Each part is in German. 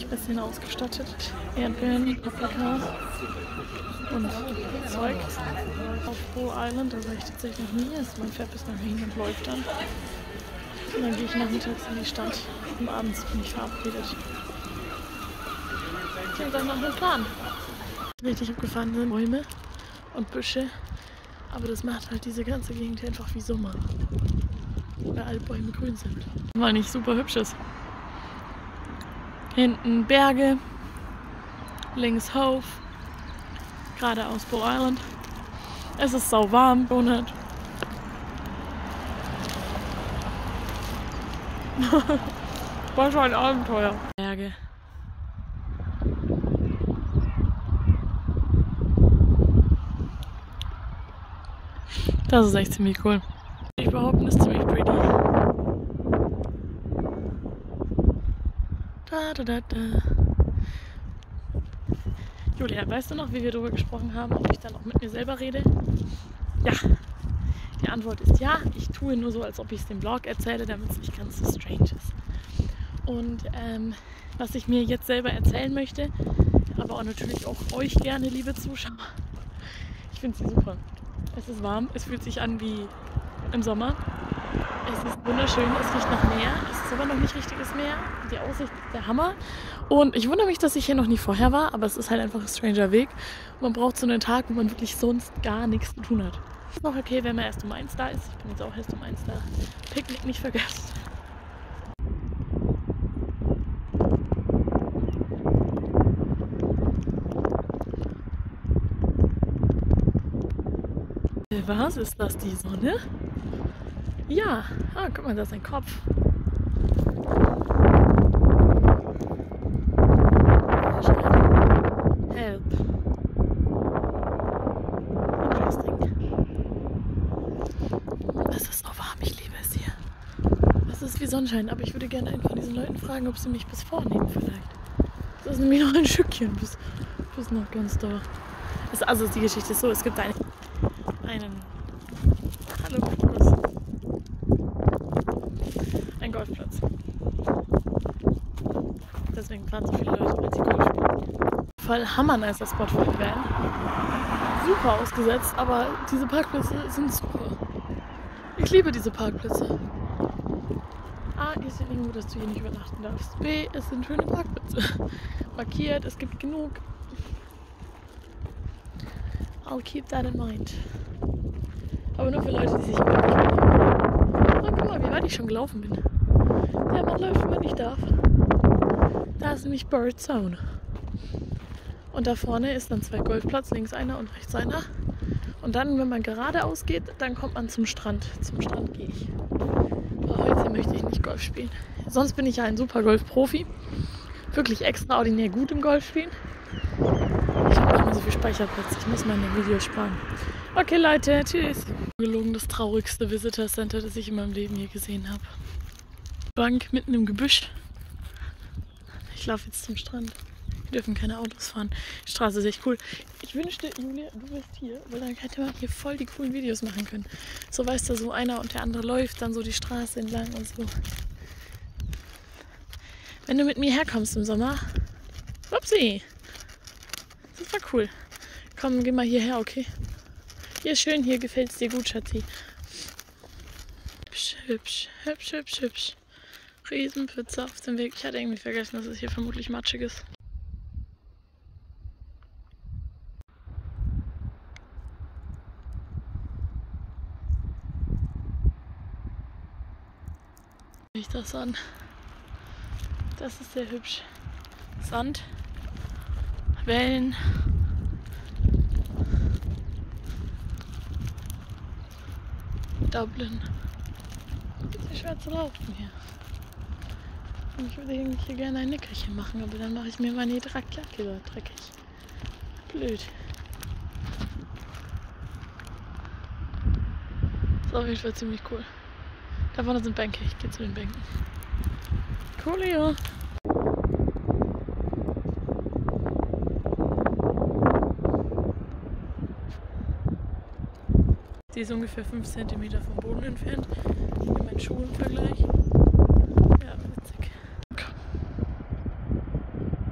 bisschen ausgestattet. Erdbeeren, Paprika und Zeug auf Bow Island. Da war ich tatsächlich noch nie. Man fährt bis nach Wien und läuft dann. Und dann gehe ich nachmittags in die Stadt und abends bin ich verabredet. Ich habe dann noch einen Plan. Richtig abgefahren sind Bäume und Büsche, aber das macht halt diese ganze Gegend einfach wie Sommer, weil alle Bäume grün sind. Weil nicht super hübsch ist. Hinten Berge, links Hof, geradeaus Bow Island. Es ist sau warm, Donut. War schon ein Abenteuer. Berge. Das ist echt ziemlich cool. Ich behaupte, das ist ziemlich pretty. Julia, weißt du noch, wie wir darüber gesprochen haben, ob ich dann auch mit mir selber rede? Ja. Die Antwort ist ja. Ich tue nur so, als ob ich es dem Vlog erzähle, damit es nicht ganz so strange ist. Und was ich mir jetzt selber erzählen möchte, aber auch natürlich auch euch gerne, liebe Zuschauer. Ich finde sie super. Es ist warm, es fühlt sich an wie im Sommer. Es ist wunderschön, es riecht nach Meer. Es ist aber noch nicht richtiges Meer. Die Aussicht ist der Hammer. Und ich wundere mich, dass ich hier noch nie vorher war, aber es ist halt einfach ein stranger Weg. Und man braucht so einen Tag, wo man wirklich sonst gar nichts zu tun hat. Ist noch okay, wenn man erst um 1 da ist. Ich bin jetzt auch erst um 1 da. Picknick nicht vergessen. Was? Ist das die Sonne? Ja. Ah, guck mal, da ist ein Kopf. Help. Interesting. Es ist so warm, ich liebe es hier. Es ist wie Sonnenschein, aber ich würde gerne einen von diesen Leuten fragen, ob sie mich bis vornehmen vielleicht. Das ist nämlich noch ein Stückchen bis nach ganz da. Also die Geschichte ist so, es gibt einen hallo Kuss. Ein Golfplatz. Deswegen fahren so viele Leute, wenn sie Golf spielen. Voll hammernicer Spot für den Van. Super ausgesetzt, aber diese Parkplätze sind super. Ich liebe diese Parkplätze. A, ist ja irgendwo, dass du hier nicht übernachten darfst. B, es sind schöne Parkplätze. Markiert, es gibt genug. I'll keep that in mind. Aber nur für Leute, die sich wirklich mitnehmen. Oh, guck mal, wie weit ich schon gelaufen bin. Ja, man läuft, wenn man nicht darf. Da ist nämlich Bird Zone. Und da vorne ist dann 2 Golfplätze, links einer und rechts einer. Und dann, wenn man geradeaus geht, dann kommt man zum Strand. Zum Strand gehe ich. Aber heute möchte ich nicht Golf spielen. Sonst bin ich ja ein super Golf-Profi. Wirklich extraordinär gut im Golf spielen. Ich habe nicht mehr so viel Speicherplatz. Ich muss meine Videos sparen. Okay, Leute, tschüss. Gelogen, das traurigste Visitor Center, das ich in meinem Leben je gesehen habe. Bank mitten im Gebüsch. Ich laufe jetzt zum Strand. Wir dürfen keine Autos fahren. Die Straße ist echt cool. Ich wünschte, Julia, du bist hier, weil dann hätte man hier voll die coolen Videos machen können. So, weißt du, so einer und der andere läuft dann so die Straße entlang und so. Wenn du mit mir herkommst im Sommer. Upsi. Das war cool. Komm, geh mal hierher, okay? Hier ist schön, hier gefällt es dir gut, Schatzi. Hübsch, hübsch, hübsch, hübsch, hübsch. Riesenpfütze auf dem Weg. Ich hatte irgendwie vergessen, dass es hier vermutlich matschig ist. Wie ich das an? Das ist sehr hübsch. Sand, Wellen. Dublin. Es ist schwer zu laufen hier. Und ich würde eigentlich hier gerne ein Nickerchen machen, aber dann mache ich mir meine Jacke dreckig. Blöd. Das ist auf jeden Fall ziemlich cool. Da vorne sind Bänke, ich gehe zu den Bänken. Coolio. Die ist ungefähr 5 cm vom Boden entfernt. Hier mein Schuh im Vergleich. Ja, witzig.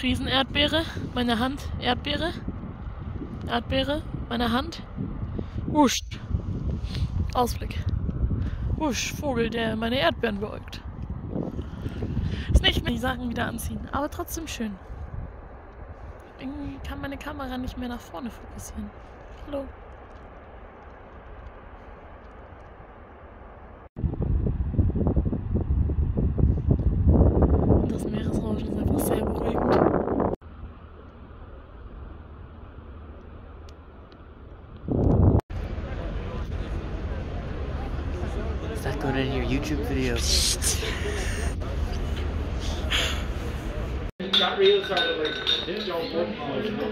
Riesenerdbeere, meine Hand, Erdbeere. Erdbeere, meine Hand. Wusch. Ausblick. Wusch, Vogel, der meine Erdbeeren beäugt. Ist nicht mehr die Sachen wieder anziehen, aber trotzdem schön. Irgendwie kann meine Kamera nicht mehr nach vorne fokussieren. Hallo. Und das Meeresrauschen ist einfach sehr beruhigend. Is that going in your YouTube video? Got real started like didn't y'all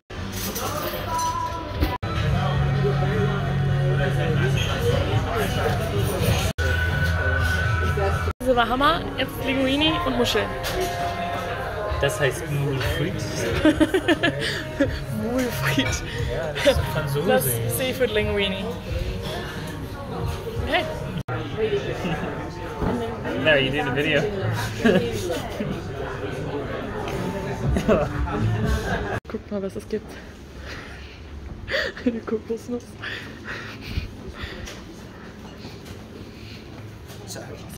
Diese war Hammer, jetzt Linguini und Muscheln. Das heißt Mulfried. Mulfried. Das ist Franzose. Das Seafood Linguini. Hey. No, you did a video. Guck mal, was es gibt. Eine Kokosnuss. Sorry.